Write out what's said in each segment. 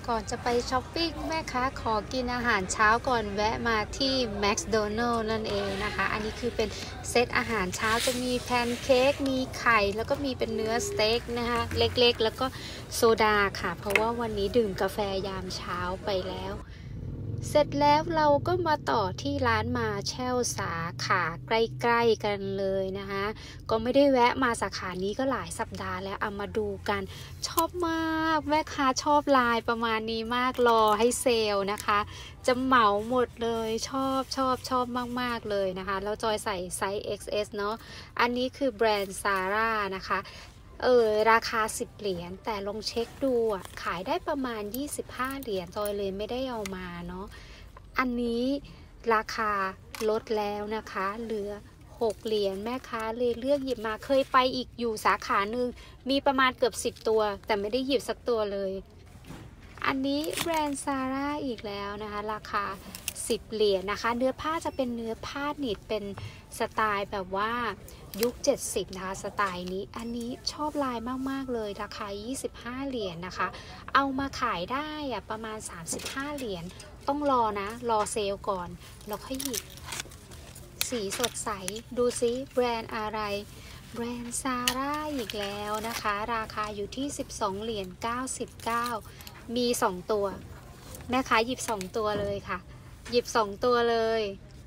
ก่อนจะไปช้อปปิ้งแม่ค้าขอกินอาหารเช้าก่อนแวะมาที่ McDonald's นั่นเองนะคะอันนี้คือเป็นเซตอาหารเช้าจะมีแพนเค้กมีไข่แล้วก็มีเป็นเนื้อสเต็กนะคะเล็กๆแล้วก็โซดาค่ะเพราะว่าวันนี้ดื่มกาแฟยามเช้าไปแล้วเสร็จแล้วเราก็มาต่อที่ร้านมาแชลสาขาใกล้ๆกันเลยนะคะก็ไม่ได้แวะมาสาขานี้ก็หลายสัปดาห์แล้วเอามาดูกันชอบมากแม่ค้าชอบลายประมาณนี้มากรอให้เซลล์นะคะจะเหมาหมดเลยชอบมากๆเลยนะคะแล้วจอยใส่ไซส์ XS เนาะอันนี้คือแบรนด์ซาร่านะคะราคา10เหรียญแต่ลองเช็คดูอ่ะขายได้ประมาณ25เหรียญจอยเลยไม่ได้เอามาเนาะอันนี้ราคาลดแล้วนะคะเหลือ6เหรียญแม่ค้าเลยเลือกหยิบมาเคยไปอีกอยู่สาขาหนึ่งมีประมาณเกือบ10ตัวแต่ไม่ได้หยิบสักตัวเลยอันนี้แบรนด์ซาร่าอีกแล้วนะคะราคา10เหรียญนะคะเนื้อผ้าจะเป็นเนื้อผ้าหนิดเป็นสไตล์แบบว่ายุค70นะคะสไตล์นี้อันนี้ชอบลายมากๆเลยราคา25เหรียญนะคะเอามาขายได้อะประมาณ35เหรียญต้องรอนะรอเซลล์ก่อนแล้วค่อยหยิบสีสดใสดูซิแบรนด์อะไรแบรนด์ซาร่าอีกแล้วนะคะราคาอยู่ที่12เหรียญ99มี2ตัวแม่ค้าหยิบ2ตัวเลยค่ะหยิบ2ตัวเลย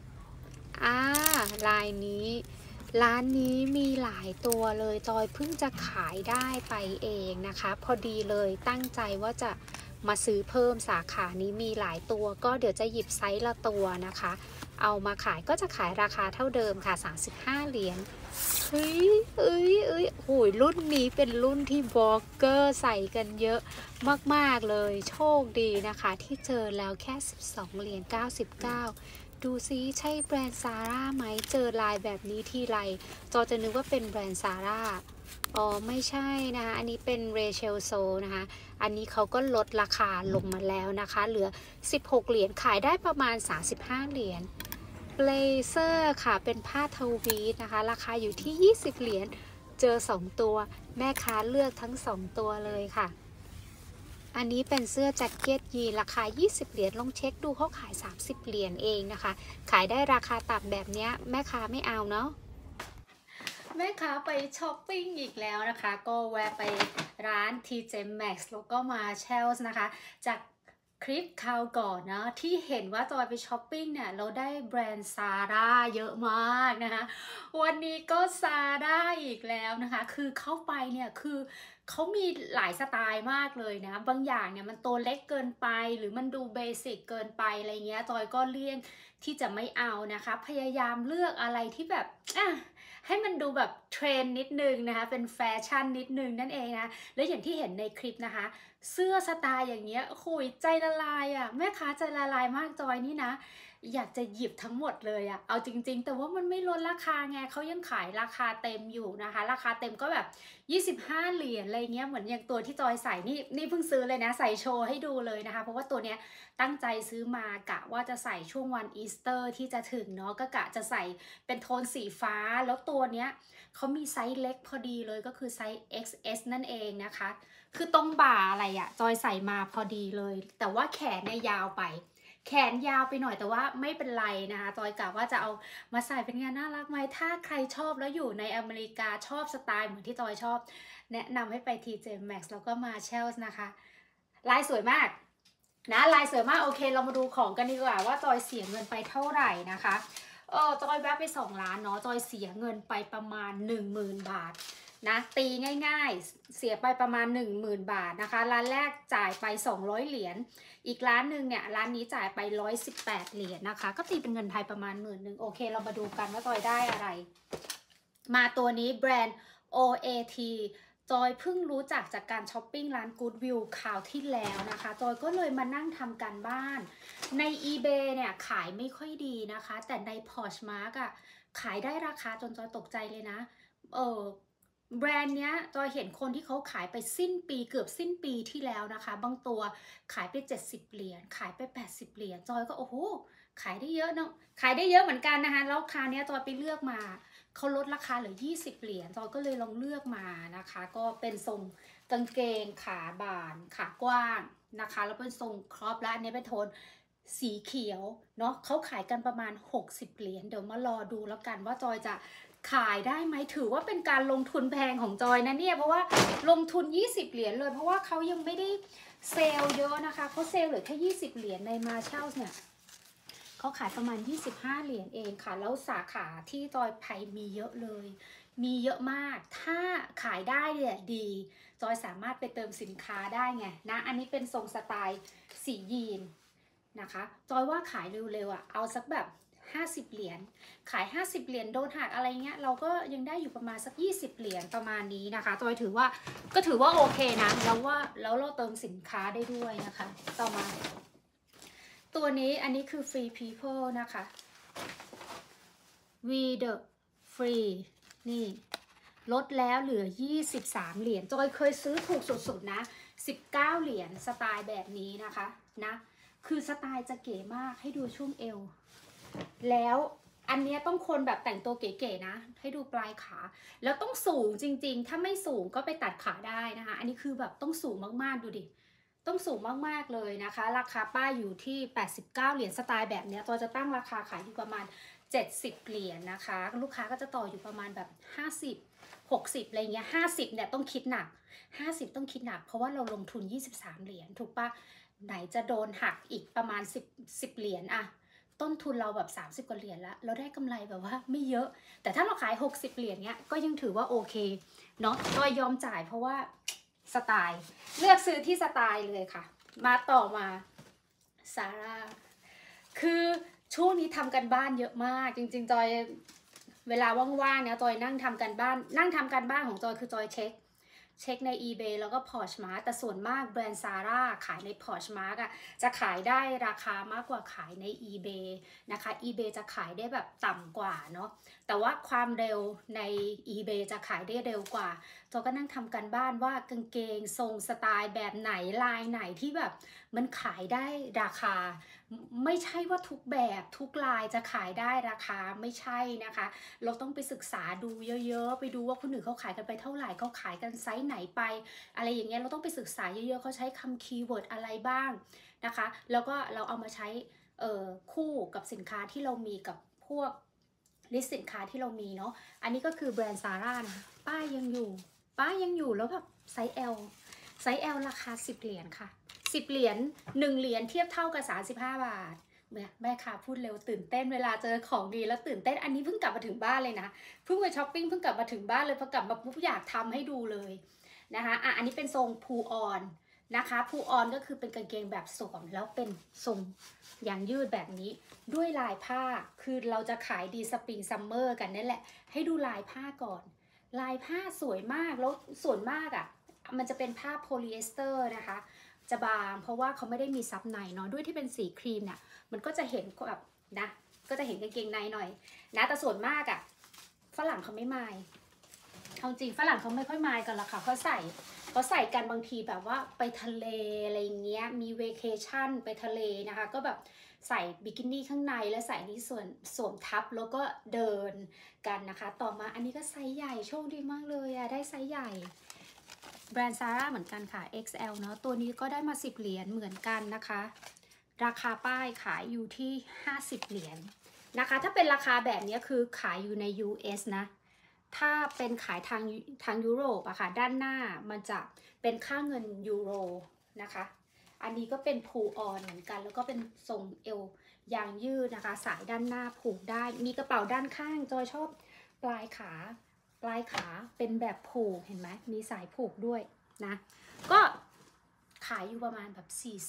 ลายนี้ร้านนี้มีหลายตัวเลยจอยเพิ่งจะขายได้ไปเองนะคะพอดีเลยตั้งใจว่าจะมาซื้อเพิ่มสาขานี้มีหลายตัวก็เดี๋ยวจะหยิบไซส์ละตัวนะคะเอามาขายก็จะขายราคาเท่าเดิมค่ะ35เหรียญเฮ้ยโหยรุ่นนี้เป็นรุ่นที่บล็อกเกอร์ใส่กันเยอะมากๆเลยโชคดีนะคะที่เจอแล้วแค่12เหรียญ99ดูซิใช่แบรนด์ซาร่าไหมเจอลายแบบนี้ที่ไรจอจะนึกว่าเป็นแบรนด์ซาร่าอ๋อไม่ใช่นะคะอันนี้เป็นเรเชลโซนะคะอันนี้เขาก็ลดราคาลงมาแล้วนะคะเหลือ16เหรียญขายได้ประมาณ35เหรียญเบลเซอร์ค่ะเป็นผ้าทวีตนะคะราคาอยู่ที่20เหรียญเจอ2ตัวแม่ค้าเลือกทั้ง2ตัวเลยค่ะอันนี้เป็นเสื้อแจ็คเก็ตยีนราคา20เหรียญลองเช็คดูเขาขาย30เหรียญเองนะคะขายได้ราคาต่ำแบบนี้แม่ค้าไม่เอาเนาะแม่ค้าไปช้อปปิ้งอีกแล้วนะคะก็แวะไปร้าน TJ Maxx แล้วก็มาเชลส์นะคะจากคลิปคราวก่อนนะที่เห็นว่าจอยไปช้อปปิ้งเนี่ยเราได้แบรนด์ซาร่าเยอะมากนะคะวันนี้ก็ซาร่าอีกแล้วนะคะคือเข้าไปเนี่ยคือเขามีหลายสไตล์มากเลยนะบางอย่างเนี่ยมันตัวเล็กเกินไปหรือมันดูเบสิกเกินไปอะไรเงี้ยจอยก็เลี่ยงที่จะไม่เอานะคะพยายามเลือกอะไรที่แบบให้มันดูแบบเทรนนิดนึงนะคะเป็นแฟชั่นนิดนึงนั่นเองนะแล้วอย่างที่เห็นในคลิปนะคะเสื้อสไตล์อย่างเงี้ยคุยใจละลายอ่ะแม่ค้าใจละลายมากจอยนี่นะอยากจะหยิบทั้งหมดเลยอ่ะเอาจริงๆแต่ว่ามันไม่ลดราคาไงเขายังขายราคาเต็มอยู่นะคะราคาเต็มก็แบบ25เหรียญอะไรเงี้ยเหมือนอย่างตัวที่จอยใส่นี่เพิ่งซื้อเลยนะใส่โชว์ให้ดูเลยนะคะเพราะว่าตัวเนี้ยตั้งใจซื้อมากะว่าจะใส่ช่วงวันอีสเตอร์ที่จะถึงเนาะก็กะจะใส่เป็นโทนสีฟ้าแล้วตัวเนี้ยเขามีไซส์เล็กพอดีเลยก็คือไซส์ XS นั่นเองนะคะคือตรงบ่าอะไรอะจอยใส่มาพอดีเลยแต่ว่าแขนเนี่ยยาวไปแขนยาวไปหน่อยแต่ว่าไม่เป็นไรนะคะจอยกะว่าจะเอามาใส่เป็นงานน่ารักไหมถ้าใครชอบแล้วอยู่ในอเมริกาชอบสไตล์เหมือนที่จอยชอบแนะนำให้ไป TJ Maxx แล้วก็มาเชลส์นะคะลายสวยมากนะลายสวยมากโอเคเรามาดูของกันดีกว่าว่าจอยเสียเงินไปเท่าไหร่นะคะจอยแวะไป2ร้านเนาะจอยเสียเงินไปประมาณ10,000 บาทนะตีง่ายๆเสียไปประมาณ10,000 บาทนะคะร้านแรกจ่ายไป200เหรียญอีกร้านหนึ่งเนี่ยร้านนี้จ่ายไป118เหรียญนะคะก็ตีเป็นเงินไทยประมาณ10,000โอเคเรามาดูกันว่าจอยได้อะไรมาตัวนี้แบรนด์ OAT จอยเพิ่งรู้จักจากการช้อปปิ้งร้าน Goodwill คราวที่แล้วนะคะจอยก็เลยมานั่งทำการบ้านใน eBay เนี่ยขายไม่ค่อยดีนะคะแต่ใน Poshmark อะขายได้ราคาจนจอยตกใจเลยนะแบรนด์เนี้ยจอยเห็นคนที่เขาขายไปสิ้นปีเกือบสิ้นปีที่แล้วนะคะบางตัวขายไป70เหรียญขายไป80เหรียญจอยก็โอ้โหขายได้เยอะเนาะขายได้เยอะเหมือนกันนะคะแล้วคราวนี้จอยไปเลือกมาเขาลดราคาเหลือ20เหรียญจอยก็เลยลองเลือกมานะคะก็เป็นทรงกางเกงขาบานขากว้างนะคะแล้วเป็นทรงครอปและอันนี้เป็นโทนสีเขียวเนาะเขาขายกันประมาณ60เหรียญเดี๋ยวมารอดูแล้วกันว่าจอยจะขายได้ไหมถือว่าเป็นการลงทุนแพงของจอยนะเนี่ยเพราะว่าลงทุน20เหรียญเลยเพราะว่าเขายังไม่ได้เซลล์เยอะนะคะเขาเซลล์เหลือแค่20เหรียญในมาเช่าเนี่ยเขาขายประมาณ25เหรียญเองค่ะแล้วสาขาที่จอยไพมีเยอะเลยมีเยอะมากถ้าขายได้เนี่ยดีจอยสามารถไปเติมสินค้าได้ไงนะอันนี้เป็นทรงสไตล์สียีนนะคะจอยว่าขายเร็วๆอ่ะเอาสักแบบ50เหรียญขาย50เหรียญโดนหักอะไรเงี้ยเราก็ยังได้อยู่ประมาณสัก20เหรียญประมาณนี้นะคะจอยถือว่าโอเคนะแล้วเราเติมสินค้าได้ด้วยนะคะต่อมาตัวนี้อันนี้คือ Free People นะคะ We the Free นี่ลดแล้วเหลือ23เหรียญจอยเคยซื้อถูกสุดๆนะ19เหรียญสไตล์แบบนี้นะคะนะคือสไตล์จะเก๋มากให้ดูช่วงเอวแล้วอันนี้ต้องคนแบบแต่งตัวเก๋ๆนะให้ดูปลายขาแล้วต้องสูงจริงๆถ้าไม่สูงก็ไปตัดขาได้นะคะอันนี้คือแบบต้องสูงมากๆดูดิต้องสูงมากๆเลยนะคะราคาป้ายอยู่ที่89เหรียญสไตล์แบบนี้ตัวจะตั้งราคาขายอยู่ประมาณ70เหรียญนะคะลูกค้าก็จะต่ออยู่ประมาณแบบ50 60อะไรเงี้ย50เนี่ยต้องคิดหนัก50ต้องคิดหนักเพราะว่าเราลงทุน23เหรียญถูกปะไหนจะโดนหักอีกประมาณ10เหรียญอะต้นทุนเราแบบ30กว่าเหรียญแล้วเราได้กำไรแบบว่าไม่เยอะแต่ถ้าเราขาย60เหรียญเนี้ยก็ยังถือว่าโอเคเนาะโดยยอมจ่ายเพราะว่าสไตล์เลือกซื้อที่สไตล์เลยค่ะมาต่อมาซาร่าคือช่วงนี้ทำกันบ้านเยอะมากจริงๆจอยเวลาว่างๆเนี่ยจอยนั่งทำกันบ้านของจอยคือจอยเช็คใน eBay แล้วก็ Poshmark แต่ส่วนมากแบรนด์ Zara ขายใน Poshmark อ่ะจะขายได้ราคามากกว่าขายใน eBay นะคะ eBay จะขายได้แบบต่ำกว่าเนาะแต่ว่าความเร็วใน eBay จะขายได้เร็วกว่าจอยก็นั่งทำกันบ้านว่ากางเกงทรงสไตล์แบบไหนลายไหนที่แบบมันขายได้ราคาไม่ใช่ว่าทุกแบบทุกลายจะขายได้ราคาไม่ใช่นะคะเราต้องไปศึกษาดูเยอะๆไปดูว่าคนอื่นเขาขายกันไปเท่าไหร่เขาขายกันไซส์ไหนไปอะไรอย่างเงี้ยเราต้องไปศึกษาเยอะๆเขาใช้คำคีย์เวิร์ดอะไรบ้างนะคะแล้วก็เราเอามาใช้คู่กับสินค้าที่เรามีกับพวกลิสต์สินค้าที่เรามีเนาะอันนี้ก็คือแบรนด์ซาร่านะป้ายยังอยู่แล้วแบบไซส์ L ราคา10เหรียญค่ะ10เหรียญ1เหรียญเทียบเท่ากับ35 บาทแม่ค่ะพูดเร็วตื่นเต้นเวลาเจอของดีแล้วตื่นเต้นอันนี้เพิ่งกลับมาถึงบ้านเลยนะเพิ่งไปช้อปปิ้งเพิ่งกลับมาถึงบ้านเลยพอกลับมาปุ๊บอยากทำให้ดูเลยนะคะอันนี้เป็นทรงพูออนนะคะพูออนก็คือเป็นกางเกงแบบสวมแล้วเป็นทรงยางยืดแบบนี้ด้วยลายผ้าคือเราจะขายดีสปริงซัมเมอร์กันนั่นแหละให้ดูลายผ้าก่อนลายผ้าสวยมากแล้วส่วนมากอ่ะมันจะเป็นผ้าโพลีเอสเตอร์นะคะจะบางเพราะว่าเขาไม่ได้มีซับในเนาะด้วยที่เป็นสีครีมเนี่ยมันก็จะเห็นแบบนะก็จะเห็นกางเกงในหน่อยนะแต่ส่วนมากอ่ะฝรั่งเขาไม่มายเอาจริงฝรั่งเขาไม่ค่อยมายกันหรอกค่ะเขาใส่กันบางทีแบบว่าไปทะเลอะไรเงี้ยมีเวเคชั่นไปทะเลนะคะก็แบบใส่บิกินี่ข้างในแล้วใส่นี้สวมทับแล้วก็เดินกันนะคะต่อมาอันนี้ก็ไซส์ใหญ่โชคดีมากเลยอะได้ไซส์ใหญ่แบรนด์ Zara เหมือนกันค่ะ XL เนาะตัวนี้ก็ได้มา10เหรียญเหมือนกันนะคะราคาป้ายขายอยู่ที่50เหรียญนะคะถ้าเป็นราคาแบบนี้คือขายอยู่ใน US นะถ้าเป็นขายทางยุโรปอะค่ะด้านหน้ามันจะเป็นค่าเงินยูโรนะคะอันนี้ก็เป็นพูออนเหมือนกันแล้วก็เป็นทรงเอวยางยืดนะคะสายด้านหน้าผูกได้มีกระเป๋าด้านข้างจอยชอบปลายขาเป็นแบบผูกเห็นไหมมีสายผูกด้วยนะก็ขายอยู่ประมาณแบบ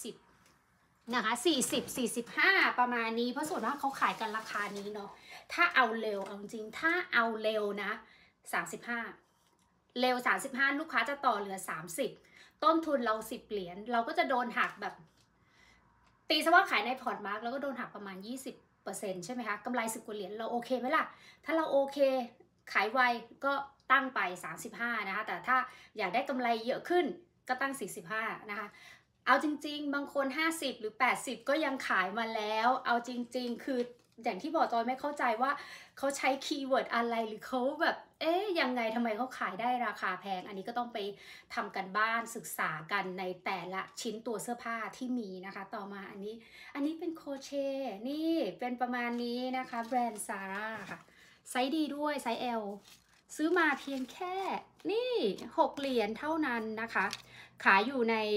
40นะคะ40-45ประมาณนี้เพราะส่วนมากเขาขายกันราคานี้เนาะถ้าเอาเร็วเอาจริงถ้าเอาเร็วนะ35เร็ว35ลูกค้าจะต่อเหลือ30ต้นทุนเรา10เหรียญเราก็จะโดนหักแบบตีซะว่าขายในพอร์ตมาร์กแล้วก็โดนหักประมาณ20%ใช่ไหมคะกำไร10 กว่าเหรียญเราโอเคไหมล่ะถ้าเราโอเคขายไวก็ตั้งไป35นะคะแต่ถ้าอยากได้กำไรเยอะขึ้นก็ตั้ง45นะคะเอาจริงๆบางคน50หรือ80ก็ยังขายมาแล้วเอาจริงๆคืออย่างที่บอกจอยไม่เข้าใจว่าเขาใช้คีย์เวิร์ดอะไรหรือเขาแบบยังไงทำไมเขาขายได้ราคาแพงอันนี้ก็ต้องไปทำกันบ้านศึกษากันในแต่ละชิ้นตัวเสื้อผ้าที่มีนะคะต่อมาอันนี้เป็นโคเชนี่เป็นประมาณนี้นะคะแบรนด์ซาร่าค่ะไซส์ดีด้วยไซส์ L ซื้อมาเพียงแค่นี่6 เหรียญเท่านั้นนะคะขายอยู่ใน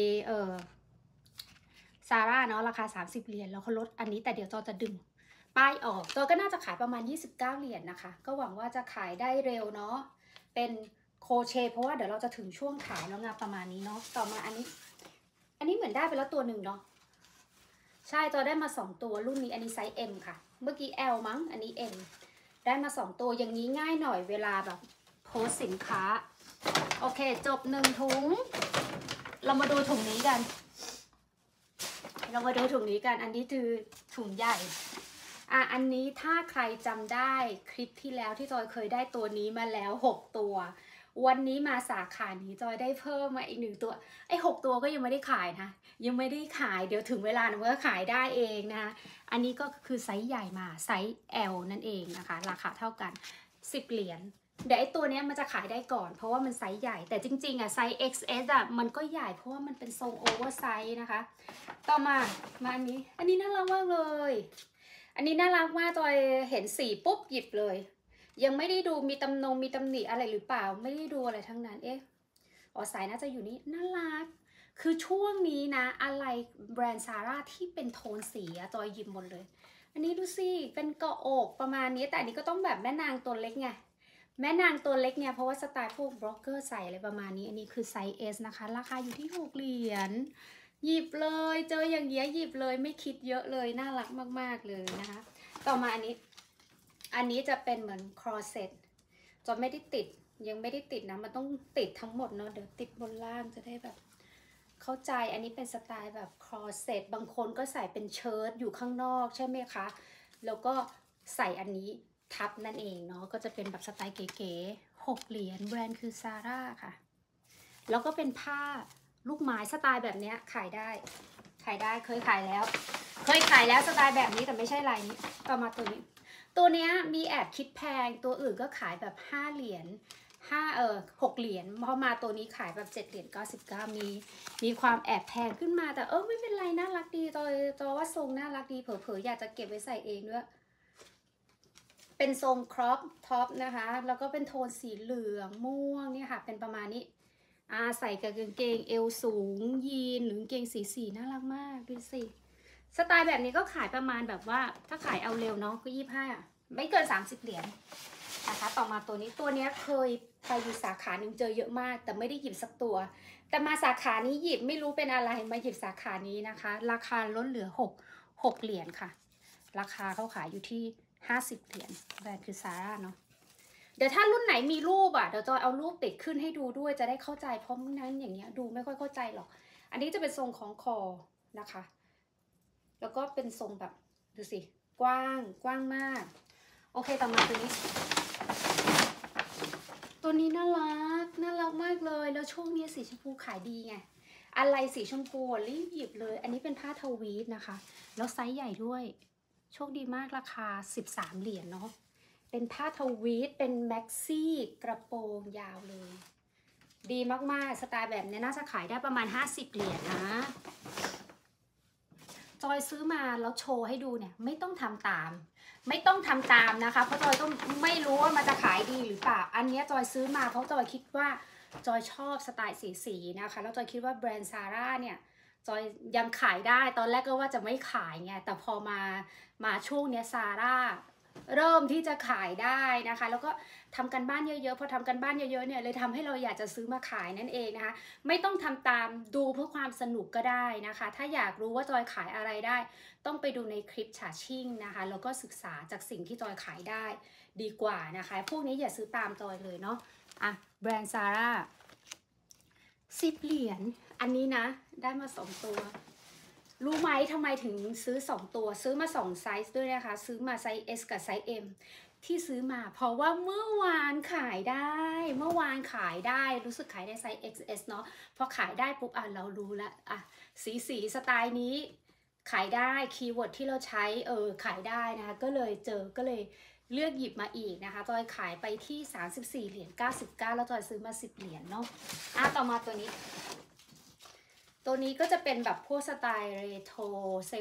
ซาร่าเนาะราคา30 เหรียญแล้วเขาลดอันนี้แต่เดี๋ยวจอจะดึงป้ายออกจอก็น่าจะขายประมาณ29 เหรียญนะคะก็หวังว่าจะขายได้เร็วเนาะเป็นโคเชเพราะว่าเดี๋ยวเราจะถึงช่วงขายแล้วไงประมาณนี้เนาะต่อมาอันนี้เหมือนได้ไปแล้วตัวหนึ่งเนาะใช่จอได้มา2 ตัวรุ่นนี้อันนี้ไซส์ M ค่ะเมื่อกี้ L มั้งอันนี้ M ได้มา2 ตัวอย่างนี้ง่ายหน่อยเวลาแบบโพสสินค้าโอเคจบ1 ถุงเรามาดูถุงนี้กันเรามาดูถุงนี้กันอันนี้คือถุงใหญ่อันนี้ถ้าใครจำได้คลิปที่แล้วที่จอยเคยได้ตัวนี้มาแล้ว6 ตัววันนี้มาสาขานี้จอยได้เพิ่มมาอีก1 ตัวไอ้6 ตัวก็ยังไม่ได้ขายนะยังไม่ได้ขายเดี๋ยวถึงเวลามันก็ขายได้เองนะคะอันนี้ก็คือไซส์ใหญ่มาไซส์ L นั่นเองนะคะราคาเท่ากัน10 เหรียญเดี๋ยวไอ้ตัวนี้มันจะขายได้ก่อนเพราะว่ามันไซส์ใหญ่แต่จริงๆไซส์ XS มันก็ใหญ่เพราะว่ามันเป็นทรงโอเวอร์ไซส์นะคะต่อมาอันนี้น่ารักมากเลยอันนี้น่ารักมากจอยเห็นสีปุ๊บหยิบเลยยังไม่ได้ดูมีตำหนิอะไรหรือเปล่าไม่ได้ดูอะไรทั้งนั้นสายน่าจะอยู่นี่น่ารักคือช่วงนี้นะอะไรแบรนด์ซาร่าที่เป็นโทนสีจอยหยิบหมดเลยอันนี้ดูสิเป็นเกาะอกประมาณนี้แต่อันนี้ก็ต้องแบบแม่นางตัวเล็กไงแม่นางตัวเล็กเนี่ยเพราะว่าสไตล์พวกบล็อกเกอร์ใส่อะไรประมาณนี้อันนี้คือไซส์ S นะคะราคาอยู่ที่6 เหรียญหยิบเลยเจออย่างเงี้ยหยิบเลยไม่คิดเยอะเลยน่ารักมากๆเลยนะคะต่อมาอันนี้จะเป็นเหมือนครอเซ็ตจนไม่ได้ติดยังไม่ได้ติดนะมันต้องติดทั้งหมดเนาะเดี๋ยวติดบนล่างจะได้แบบเข้าใจอันนี้เป็นสไตล์แบบครอเซ็ตบางคนก็ใส่เป็นเชิ้ตอยู่ข้างนอกใช่ไหมคะแล้วก็ใส่อันนี้ทับนั่นเองเนาะก็จะเป็นแบบสไตล์เก๋ๆ6 เหรียญแบรนด์คือซาร่าค่ะแล้วก็เป็นผ้าลูกไม้สไตล์แบบนี้ขายได้เคยขายแล้วสไตล์แบบนี้แต่ไม่ใช่ลายนี้ต่อมาตัวนี้มีแอบคิดแพงตัวอื่นก็ขายแบบ5 เหรียญ6 เหรียญพอมาตัวนี้ขายแบบ7 เหรียญ99มีความแอบแพงขึ้นมาแต่ไม่เป็นไรน่ารักดีตัวว่าทรงน่ารักดีเผลอๆอยากจะเก็บไว้ใส่เองด้วยเป็นทรงครอปท็อปนะคะแล้วก็เป็นโทนสีเหลืองม่วงเนี่ยค่ะเป็นประมาณนี้ใส่กับกางเกงเอวสูงยีนหรือกางเกงสีน่ารักมากดูสิสไตล์แบบนี้ก็ขายประมาณแบบว่าถ้าขายเอาเร็วเนาะก็25ไม่เกิน30 เหรียญนะคะต่อมาตัวนี้เคยไปอยู่สาขาหนึ่งเจอเยอะมากแต่ไม่ได้หยิบสักตัวแต่มาสาขานี้หยิบไม่รู้เป็นอะไรมาหยิบสาขานี้นะคะราคาลดเหลือ6 เหรียญค่ะราคาเขาขายอยู่ที่50 เหรียญแบรนด์คือซาร่าเนาะเดี๋ยวถ้ารุ่นไหนมีรูปเดี๋ยวจอยเอารูปติดขึ้นให้ดูด้วยจะได้เข้าใจเพราะนั้นอย่างเงี้ยดูไม่ค่อยเข้าใจหรอกอันนี้จะเป็นทรงของคอนะคะแล้วก็เป็นทรงแบบดูสิกว้างมากโอเคต่อมาตัวนี้น่ารักมากเลยแล้วช่วงนี้สีชมพูขายดีไงอะไรสีชมพูรีบหยิบเลยอันนี้เป็นผ้าทวีตนะคะแล้วไซส์ใหญ่ด้วยโชคดีมากราคา13 เหรียญเนาะเป็นผ้าทวีตเป็นแม็กซี่กระโปรงยาวเลยดีมากๆสไตล์แบบนี้น่าจะขายได้ประมาณ50 เหรียญนะจอยซื้อมาแล้วโชว์ให้ดูเนี่ยไม่ต้องทำตามนะคะเพราะจอยก็ไม่รู้ว่ามันจะขายดีหรือเปล่าอันนี้จอยซื้อมาเพราะจอยคิดว่าจอยชอบสไตล์สีนะคะแล้วจอยคิดว่าแบรนด์ซาร่าเนี่ยจอยยังขายได้ตอนแรกก็ว่าจะไม่ขายไงแต่พอมาช่วงเนี้ยซาร่าเริ่มที่จะขายได้นะคะแล้วก็ทำกันบ้านเยอะๆพอทำกันบ้านเยอะๆเนี่ยเลยทำให้เราอยากจะซื้อมาขายนั่นเองนะคะไม่ต้องทำตามดูเพื่อความสนุกก็ได้นะคะถ้าอยากรู้ว่าจอยขายอะไรได้ต้องไปดูในคลิปฉาชิ่งนะคะแล้วก็ศึกษาจากสิ่งที่จอยขายได้ดีกว่านะคะพวกนี้อย่าซื้อตามจอยเลยเนาะแบรนด์ซาร่า10 เหรียญอันนี้นะได้มา2 ตัวรู้ไหมทำไมถึงซื้อ2 ตัวซื้อมา2 ไซส์ด้วยนะคะซื้อมาไซส์ S กับไซส์ M ที่ซื้อมาเพราะว่าเมื่อวานขายได้รู้สึกขายได้ไซส์ XS เนาะพอขายได้ปุ๊บเรารู้แล้วสีสไตล์นี้ขายได้คีย์เวิร์ดที่เราใช้ขายได้นะคะก็เลยเลือกหยิบมาอีกนะคะจอยขายไปที่34เหรียญ99แล้วจอยซื้อมา10เหรียญเนาะต่อมาตัวนี้ก็จะเป็นแบบพวกสไตล์เรโทร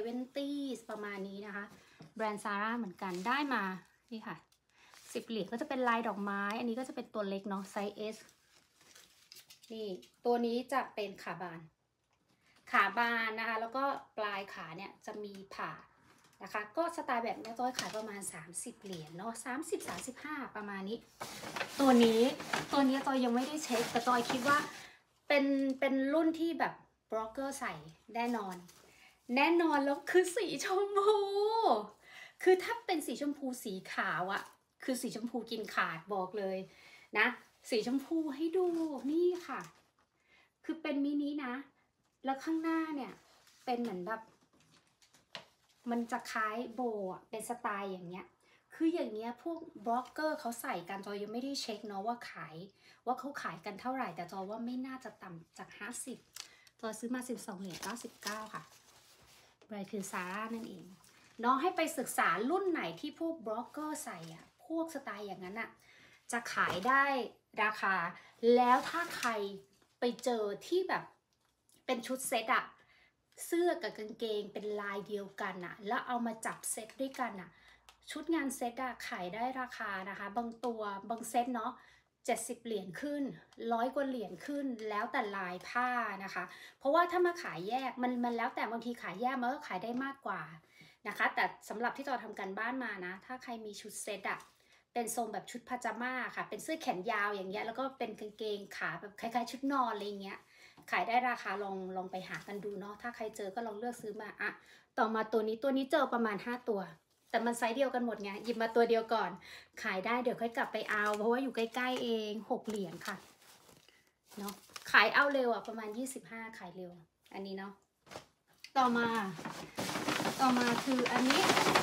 70ประมาณนี้นะคะแบรนด์ซาร่าเหมือนกันได้มานี่ค่ะ10เหรียญก็จะเป็นลายดอกไม้อันนี้ก็จะเป็นตัวเล็กเนาะไซส์ S นี่ตัวนี้จะเป็นขาบานนะคะแล้วก็ปลายขาเนี่ยจะมีผ่านะคะก็สไตล์แบบนี้จอยขายประมาณ30เหรียญเนาะ30-35ประมาณนี้ตัวนี้จอยยังไม่ได้เช็คแต่จอยคิดว่าเป็นรุ่นที่แบบบล็อกเกอร์ใส่แน่นอนแล้วคือสีชมพูคือถ้าเป็นสีชมพูสีขาวอะคือสีชมพูกินขาดบอกเลยนะสีชมพูให้ดูนี่ค่ะคือเป็นมินินะแล้วข้างหน้าเนี่ยเป็นเหมือนแบบมันจะคล้ายโบว์เป็นสไตล์อย่างเงี้ยคืออย่างเงี้ยพวกบล็อกเกอร์เขาใส่กันจอยยังไม่ได้เช็คเนาะว่าเขาขายกันเท่าไหร่แต่จอยว่าไม่น่าจะต่ำจาก50จอยซื้อมา12เหรียญ99ค่ะแบรนด์คือซาร่านั่นเองน้องให้ไปศึกษารุ่นไหนที่พวกบล็อกเกอร์ใส่อะพวกสไตล์อย่างนั้นอะจะขายได้ราคาแล้วถ้าใครไปเจอที่แบบเป็นชุดเซตอะเสื้อกับกางเกงเป็นลายเดียวกันอะแล้วเอามาจับเซตด้วยกันอะชุดงานเซตอะขายได้ราคานะคะบางเซตเนาะ70เหรียญขึ้น100กว่าเหรียญขึ้นแล้วแต่ลายผ้านะคะเพราะว่าถ้ามาขายแยกมันแล้วแต่บางทีขายแยกมันก็ขายได้มากกว่านะคะแต่สำหรับที่เราทำกันบ้านมานะถ้าใครมีชุดเซตอะเป็นทรงแบบชุดพาจาม่าค่ะเป็นเสื้อแขนยาวอย่างเงี้ยแล้วก็เป็นกางเกงขาแบบคล้ายๆชุดนอนอะไรเงี้ยขายได้ราคาลองไปหากันดูเนาะถ้าใครเจอก็ลองเลือกซื้อมาต่อมาตัวนี้เจอประมาณ5ตัวแต่มันไซส์เดียวกันหมดไงหยิบมาตัวเดียวก่อนขายได้เดี๋ยวค่อยกลับไปเอาเพราะว่าอยู่ใกล้ๆเอง6เหรียญค่ะเนาะขายเอาเร็วประมาณ25ขายเร็วอันนี้เนาะต่อมาคืออันนี้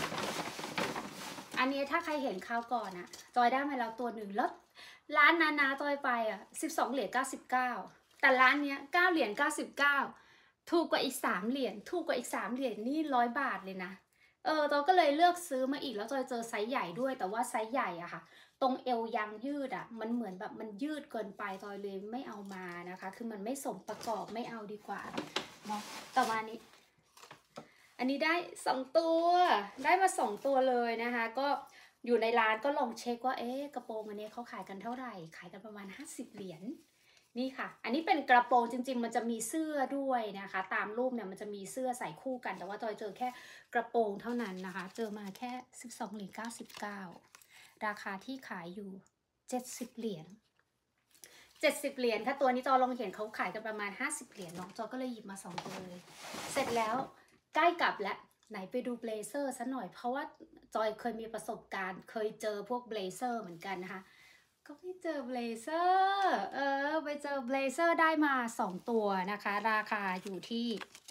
ถ้าใครเห็นข้าวก่อนอะจอยได้มาแล้วตัวหนึ่งแล้วร้านนาจอยไป12เหรียญ99แต่ร้านเนี้ย9เหรียญ99ถูกกว่าอีก3เหรียญนี่100 บาทเลยนะจอยก็เลยเลือกซื้อมาอีกแล้วจอยเจอไซส์ใหญ่ด้วยแต่ว่าไซส์ใหญ่อะค่ะตรงเอวยางยืดอะมันเหมือนแบบมันยืดเกินไปจอยเลยไม่เอามานะคะคือมันไม่สมประกอบไม่เอาดีกว่าเนาะต่อมานี้อันนี้ได้2ตัวได้มา2ตัวเลยนะคะก็อยู่ในร้านก็ลองเช็คว่ากระโปรงอันนี้เขาขายกันเท่าไหร่ขายกันประมาณ50เหรียญนี่ค่ะอันนี้เป็นกระโปรงจริงๆมันจะมีเสื้อด้วยนะคะตามรูปเนี่ยมันจะมีเสื้อใส่คู่กันแต่ว่าจอยเจอแค่กระโปรงเท่านั้นนะคะเจอมาแค่12เหรียญ99ราคาที่ขายอยู่70เหรียญ70เหรียญถ้าตัวนี้จอลองเห็นเขาขายกันประมาณ50เหรียญเนาะจอก็เลยหยิบมา2ตัวเลยเสร็จแล้วใกล้กลับแล้วไหนไปดูเบลเซอร์ซะหน่อยเพราะว่าจอยเคยมีประสบการณ์เคยเจอพวกเบลเซอร์เหมือนกันนะคะก็ไปเจอเบลเซอร์ไปเจอเบลเซอร์ได้มา2ตัวนะคะราคาอยู่ที่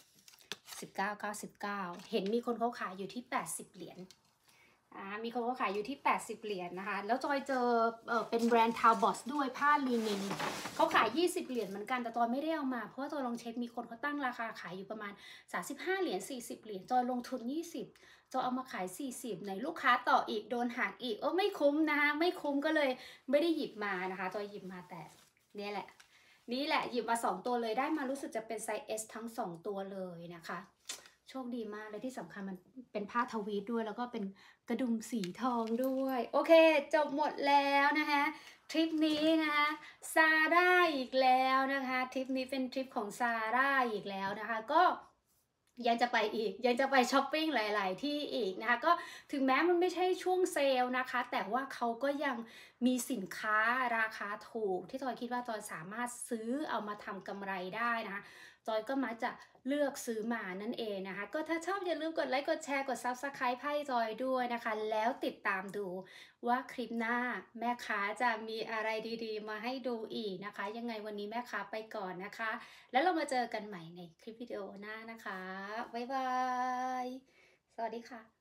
19.99เห็นมีคนเขาขายอยู่ที่80เหรียญมีคนเขาขายอยู่ที่80เหรียญนะคะแล้วจอยเจอเป็นแบรนด์ทาวบอสด้วยผ้าลีนินเขาขาย20เหรียญเหมือนกันแต่จอยไม่ได้เอามาเพราะว่าจอยลองเช็คมีคนเขาตั้งราคาขายอยู่ประมาณ35เหรียญ40เหรียญจอยลงทุน20จอยเอามาขาย40ในลูกค้าต่ออีกโดนหักอีกไม่คุ้มนะคะไม่คุ้มก็เลยไม่ได้หยิบมานะคะจอยหยิบมาแต่นี่แหละหยิบมา2ตัวเลยได้มารู้สึกจะเป็นไซส์ S ทั้ง2ตัวเลยนะคะโชคดีมากเลยที่สำคัญมันเป็นผ้าทวีตด้วยแล้วก็เป็นกระดุมสีทองด้วยโอเคจบหมดแล้วนะคะทริปนี้นะคะซาร่าอีกแล้วนะคะทริปนี้เป็นทริปของซาร่าอีกแล้วนะคะก็ยังจะไปอีกยังจะไปช้อปปิ้งหลายๆที่อีกนะคะก็ถึงแม้มันไม่ใช่ช่วงเซลล์นะคะแต่ว่าเขาก็ยังมีสินค้าราคาถูกที่จอยคิดว่าจอยสามารถซื้อเอามาทำกำไรได้นะคะจอยก็มักจะเลือกซื้อมานั่นเองนะคะก็ถ้าชอบอย่าลืมกดไลค์กดแชร์กด Subscribe ให้จอยด้วยนะคะแล้วติดตามดูว่าคลิปหน้าแม่ค้าจะมีอะไรดีๆมาให้ดูอีกนะคะยังไงวันนี้แม่ค้าไปก่อนนะคะแล้วเรามาเจอกันใหม่ในคลิปวิดีโอหน้านะคะบ๊ายบายสวัสดีค่ะ